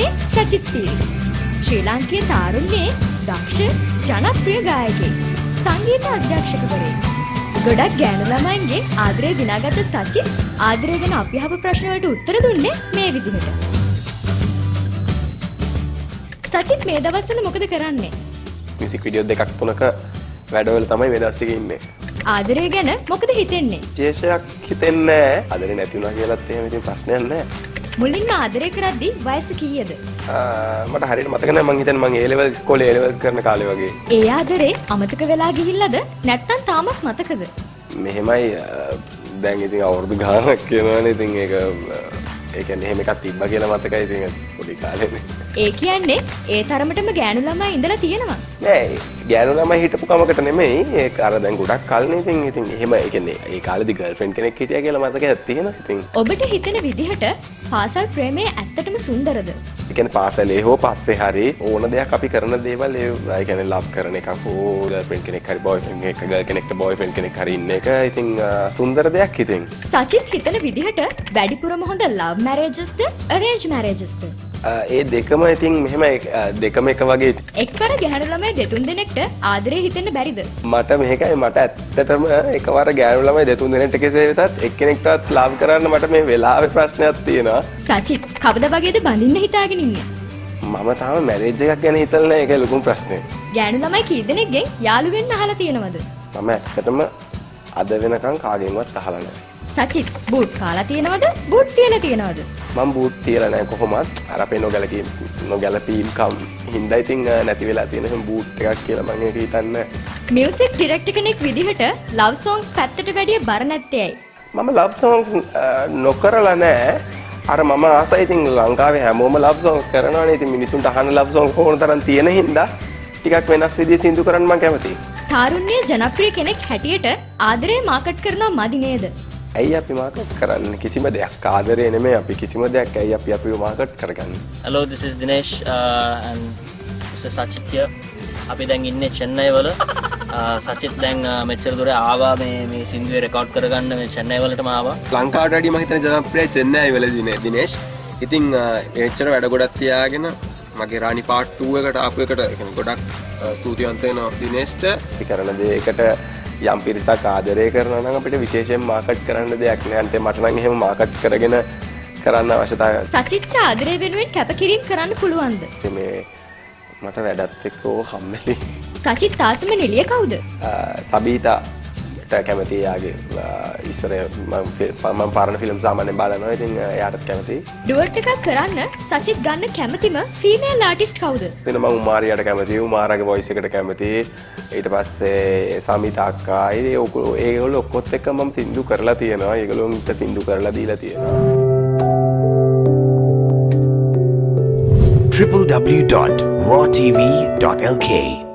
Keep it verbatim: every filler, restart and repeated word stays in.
සචිත් පීරිස්. ශ්‍රී ලාංකේය තාරුණ්‍යයේ දක්ෂ ජනප්‍රිය ගායකයෙක්. සංගීත අධ්‍යක්ෂකවරයෙක්. ගොඩක් ගෑනු ළමයින්ගේ ආදරය දිනාගත්ත සචිත් ආදරය ගැන අපි අහපු ප්‍රශ්න වලට උත්තර දුන්නේ මේ විදිහට. සචිත් මේ දවස්වල මොකද කරන්නේ? මියුසික් වීඩියෝ දෙකක් තුනක වැඩවල තමයි මේ දවස් ටිකේ ඉන්නේ. ආදරය ගැන මොකද හිතෙන්නේ? විශේෂයක් හිතෙන්නේ නැහැ. ආදරේ නැති වුණා කියලාත් එහෙම ඉතින් ප්‍රශ්නයක් නැහැ. මුලින්ම ආදරය කරද්දි වයස කීයද? මට හරියට මතක නැහැ. මං හිතන්නේ මං ඒ ලෙවල් ඉස්කෝලේ ඒ ලෙවල් කරන කාලේ වගේ. ඒ ආදරේ අමතක වෙලා ගිහිල්ලාද නැත්නම් තාමත් මතකද? මෙහෙමයි දැන් ඉතින් අවුරුදු ගානක් කියනවනේ. ඉතින් ඒක ඒ කියන්නේ එහෙම එකක් තිබ්බා කියලා මතකයි ඉතින් පොඩි කාලේනේ. ඒ කියන්නේ ඒ තරමටම ගෑනු ළමයි ඉඳලා තියෙනවා. නෑ ගෑනු ළමයි හිටපු කමකට නෙමෙයි. ඒක අර දැන් ගොඩක් කල්නේ ඉතින් ඉතින් එහෙම ඒ කියන්නේ ඒ කාලේදී ගර්ල්ෆ්‍රෙන්ඩ් කෙනෙක් හිටියා කියලා මතකයක් තියෙනවා. ඉතින් ඔබට හිතෙන විදිහට පාසල් ප්‍රේමය ඇත්තටම සුන්දරද? ඒ කියන්නේ පාසලේ හෝ පස්සේ හරි ඕන දෙයක් අපි කරන දේවල් ඒ ඒ කියන්නේ ලව් කරන එකක් හෝ ගර්ල්ෆ්‍රෙන්ඩ් කෙනෙක් හරි බොයිෆ්‍රෙන්ඩ් කෙනෙක් ගර්ල් කෙනෙක්ට බොයිෆ්‍රෙන්ඩ් කෙනෙක් හරි ඉන්න එක ඉතින් සුන්දර දෙයක් ඉතින්. සචිත් හිතන විදිහට වැඩිපුරම හොඳ ලව් මැරේජස්ද අරේන්ජ් මැරේජස්ද? ඒ දෙකම ඉතින් මෙහෙම දෙකම එක වගේ. එක්වර ගැහැණු ළමයි දෙතුන් දෙනෙක්ට ආදරේ හිතෙන්න බැරිද? මට මේකයි මට ඇත්තටම එකවර ගැහැණු ළමයි දෙතුන් දෙනෙක්ට කෙසේ වෙතත් එක්කෙනෙක්ටවත් ලව් කරන්න මට මේ වෙලාවේ ප්‍රශ්නයක් තියෙනවා. සචිත් කවද වගේද බඳින්න හිතාගෙන ඉන්නේ? මම තාම මැරේජ් එකක් ගැන හිතලා නැහැ. ඒක ලොකුම ප්‍රශ්නේ. ගැහැණු ළමයි කී දෙනෙක්ගෙන් යාළු වෙන්න අහලා තියෙනවද? මම ඇත්තටම අද වෙනකන් කාගෙන්වත් අහලා නැහැ. සචිත් බූට් කාලා තියෙනවද? බූට් තියලා තියෙනවද? මම බූට් තියලා නැහැ කොහොමත්. අර අපේ නොගැලපීම් නොගැලපීම් කම් හින්දා ඉතින් නැති වෙලා තියෙන හැම බූට් එකක් කියලා මම ඒක හිතන්නේ. මියුසික් ඩිරෙක්ටර් කෙනෙක් විදිහට ලව් සොංග්ස් පැත්තට වැඩිය බර නැත්තේ ඇයි? මම ලව් සොංග්ස් නොකරලා නැහැ. අර මම ආසයි ඉතින් ලංකාවේ හැමෝම ලව් සොංග්ස් කරනවානේ. ඉතින් මිනිසුන්ට අහන්න ලව් සොංග් ඕන තරම් තියෙන හින්දා ටිකක් වෙනස් විදිහේ සින්දු කරන්න මම කැමතියි. තාරුණ්‍ය ජනප්‍රිය කෙනෙක් හැටියට ආදරේ මාකට් කරනවා මදි නේද? ඇයි අපි මාකට් කරන්නේ? කිසිම දෙයක් ආදරේ නෙමෙයි. අපි කිසිම දෙයක් ඇයි අපි අපිව මාකට් කරගන්නේ? Hello, this is Dinesh uh, and Mister Sachit here. අපි දැන් ඉන්නේ චෙන්නයි වල. සචිත් දැන් මෙච්චර දුර ආවා මේ මේ සින්දුවේ රෙකෝඩ් කරගන්න මේ චෙන්නයි වලටම ආවා. ලංකාවට වැඩිය මම හිතන්නේ ජනප්‍රියයි චෙන්නයි වලදී නේ දිනේෂ්. ඉතින් එච්චර වැඩ ගොඩක් තියාගෙන මගේ රාණි පාර්ට් two එකට ආපු එකට يعني ගොඩක් ස්තුතිවන්ත වෙනවා දිනේෂ්ට. ඒ කරන දේකට යම් පිරිසක් ආදරය කරනවා නම් අපිට විශේෂයෙන් මාකට් කරන්න දෙයක් නෑ. අන්තිමට මට නම් එහෙම මාකට් කරගෙන කරන්න අවශ්‍යතාවය. සචිත්ට ආදරය වෙනුවෙන් කැපකිරීම කරන්න පුළුවන්ද? මේ මට වැඩත් එක්ක ඕ හම්බෙලි. සචිත් තාසම නිලිය කවුද? සබීතා කැමති. යාගේ ඉස්සර මම පාරණ ෆිල්ම් සාමාන්‍යයෙන් බලනවා. ඉතින් එයාටත් කැමතියි. ඩුවට් එකක් කරන්න සචිත් ගන්න කැමතිම ෆීමේල් ආටිස්ට් කවුද? එතන මම උමාරියට කැමතියි. උමාරගේ වොයිස් එකට කැමතියි. ඊට පස්සේ සමිතා අක්කා ඒ ඒගොල්ලෝ ඔක්කොත් එක්ක මම සින්දු කරලා තියෙනවා. ඒගොල්ලොන්ට සින්දු කරලා දීලා තියෙනවා. w w w dot raw t v dot l k